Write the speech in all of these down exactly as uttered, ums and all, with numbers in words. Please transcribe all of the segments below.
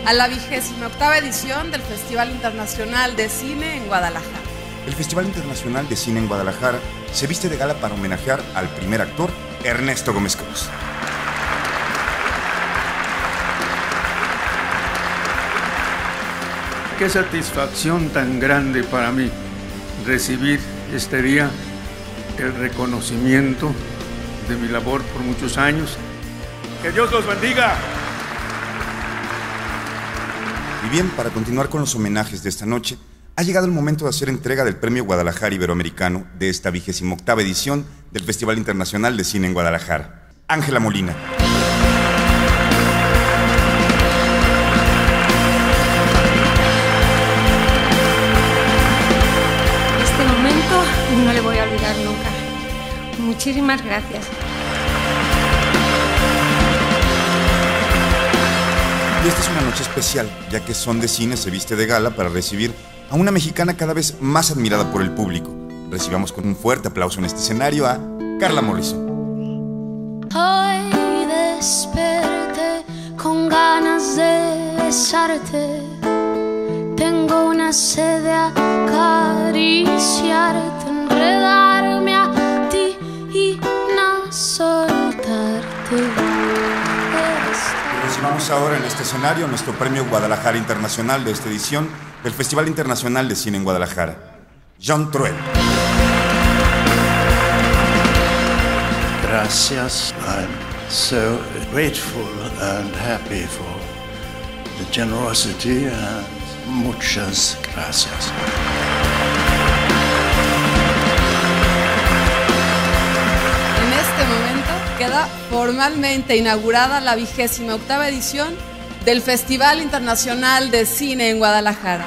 a la vigésima octava edición del Festival Internacional de Cine en Guadalajara. El Festival Internacional de Cine en Guadalajara se viste de gala para homenajear al primer actor, Ernesto Gómez Cruz. Qué satisfacción tan grande para mí recibir este día el reconocimiento de mi labor por muchos años. ¡Que Dios los bendiga! Y bien, para continuar con los homenajes de esta noche, ha llegado el momento de hacer entrega del Premio Guadalajara Iberoamericano de esta vigésima octava edición del Festival Internacional de Cine en Guadalajara. Ángela Molina. Este momento no le voy a olvidar nunca. Muchísimas gracias. Y esta es una noche especial, ya que Son de Cine se viste de gala para recibir a una mexicana cada vez más admirada por el público. Recibamos con un fuerte aplauso en este escenario a Carla Morrison. Hoy desperté con ganas de besarte. Tengo una sed de acariciarte, enredarme a ti y no soltarte. Recibamos ahora en este escenario nuestro Premio Guadalajara Internacional de esta edición del Festival Internacional de Cine en Guadalajara, Jean Truel. Gracias. I'm so grateful and happy for the generosity and muchas gracias. En este momento queda formalmente inaugurada la vigésima octava edición del Festival Internacional de Cine en Guadalajara.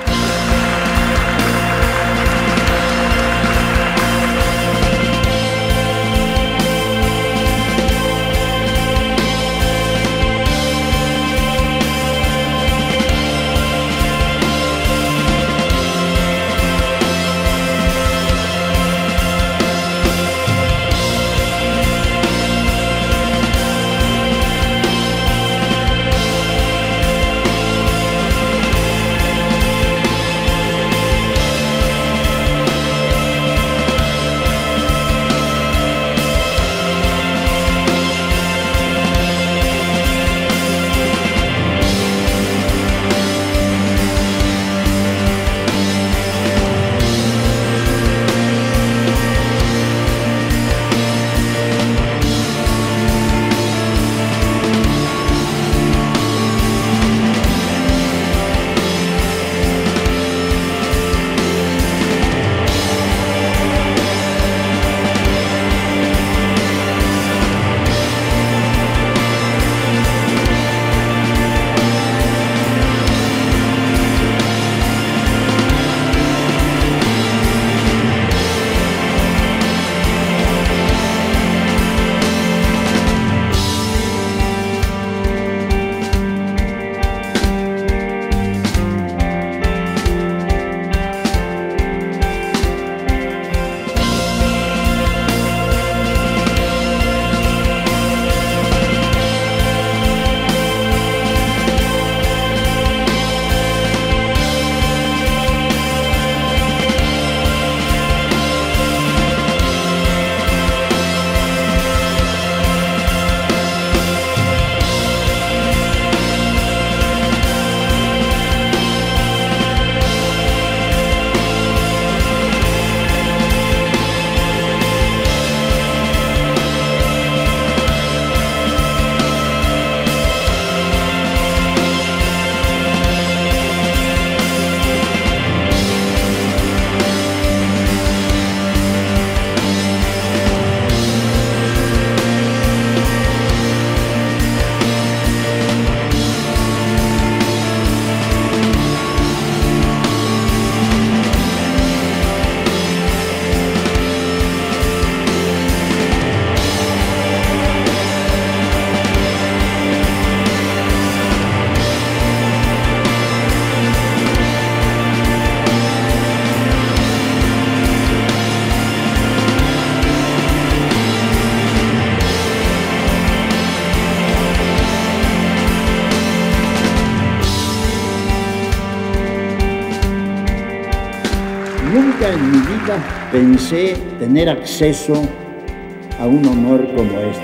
Nunca en mi vida pensé tener acceso a un honor como este.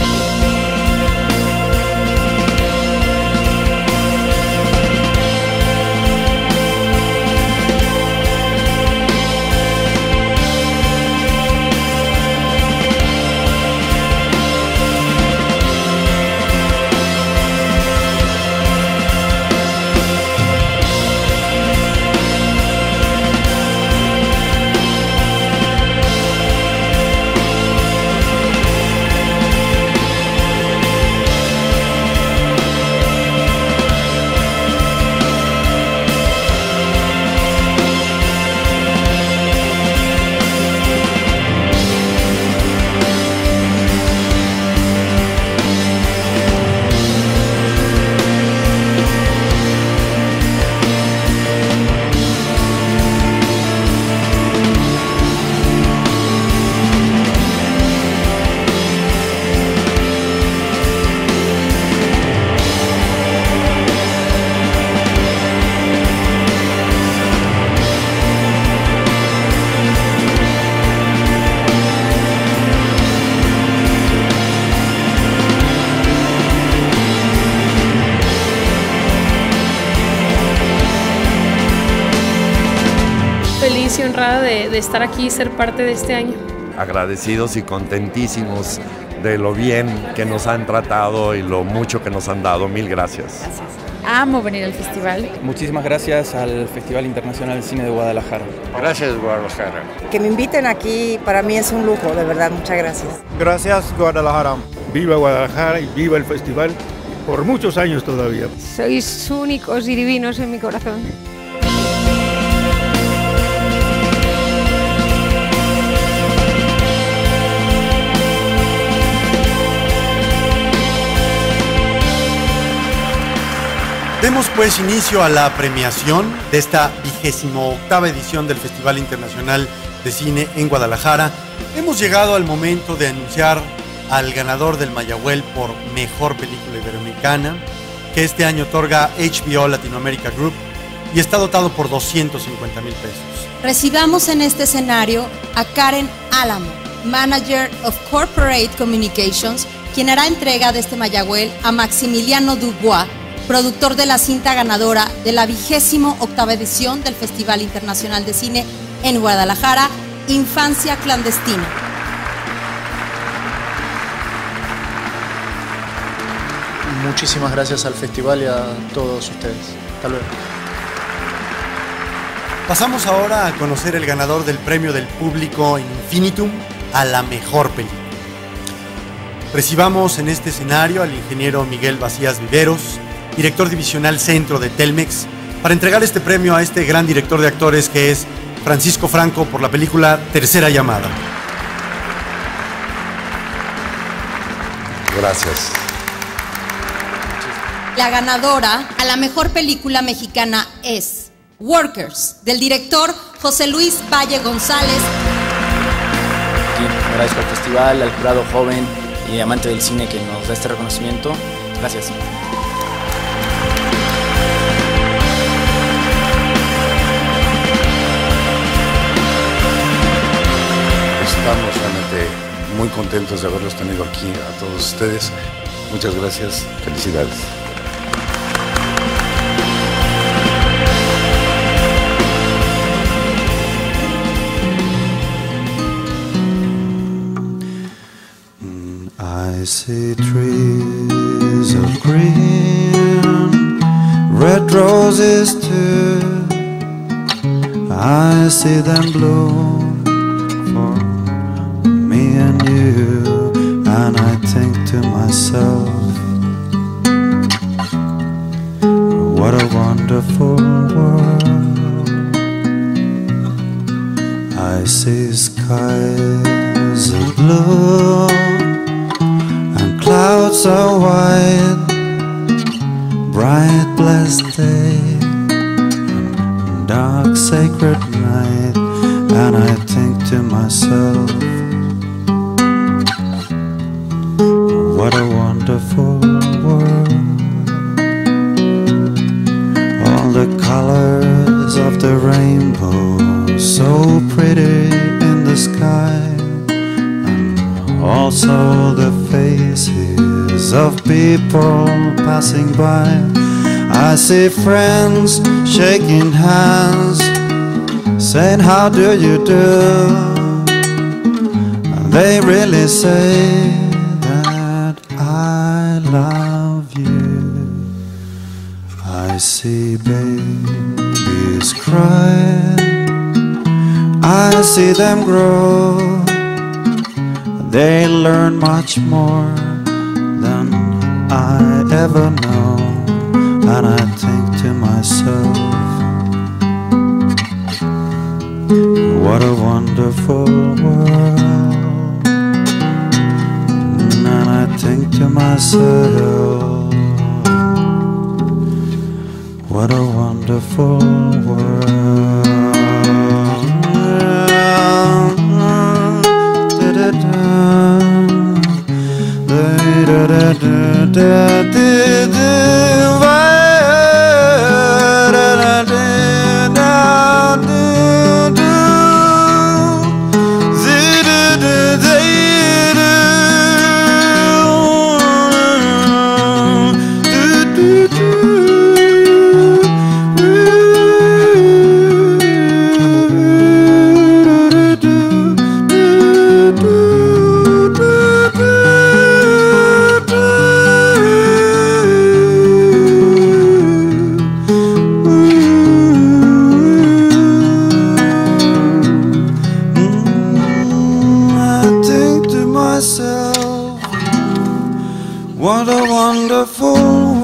Feliz y honrada de, de estar aquí y ser parte de este año. Agradecidos y contentísimos de lo bien que nos han tratado y lo mucho que nos han dado. Mil gracias. Gracias. Amo venir al festival. Muchísimas gracias al Festival Internacional de Cine de Guadalajara. Gracias, Guadalajara. Que me inviten aquí para mí es un lujo, de verdad, muchas gracias. Gracias, Guadalajara. Viva Guadalajara y viva el festival por muchos años todavía. Sois únicos y divinos en mi corazón. Demos pues inicio a la premiación de esta vigésimo octava edición del Festival Internacional de Cine en Guadalajara. Hemos llegado al momento de anunciar al ganador del Mayagüel por Mejor Película Iberoamericana, que este año otorga H B O Latinoamérica Group y está dotado por doscientos cincuenta mil pesos. Recibamos en este escenario a Karen Álamo, Manager of Corporate Communications, quien hará entrega de este Mayagüel a Maximiliano Dubois, productor de la cinta ganadora de la vigésimo octava edición del Festival Internacional de Cine en Guadalajara, Infancia Clandestina. Muchísimas gracias al festival y a todos ustedes. Hasta luego. Pasamos ahora a conocer el ganador del premio del público en Infinitum a la mejor película. Recibamos en este escenario al ingeniero Miguel Vacías Viveros, director divisional centro de Telmex, para entregar este premio a este gran director de actores que es Francisco Franco por la película Tercera Llamada. Gracias. La ganadora a la mejor película mexicana es Workers, del director José Luis Valle González. Sí, agradezco al festival, al jurado joven y amante del cine que nos da este reconocimiento. Gracias. Estamos realmente muy contentos de haberlos tenido aquí a todos ustedes. Muchas gracias. Felicidades. I see trees of green, red roses too. I see them bloom for me and you, and I think to myself, what a wonderful world. I see skies of blue, clouds are white, bright blessed day, dark sacred night, and I think to myself, what a wonderful world. All the colors of the rainbow so so pretty in the sky, and also the faces of people passing by. I see friends shaking hands, saying how do you do, and they really say that I love you. I see babies cry, I see them grow, they learn much more than I ever know. And I think to myself, what a wonderful world. And I think to myself, what a wonderful world. What a wonderful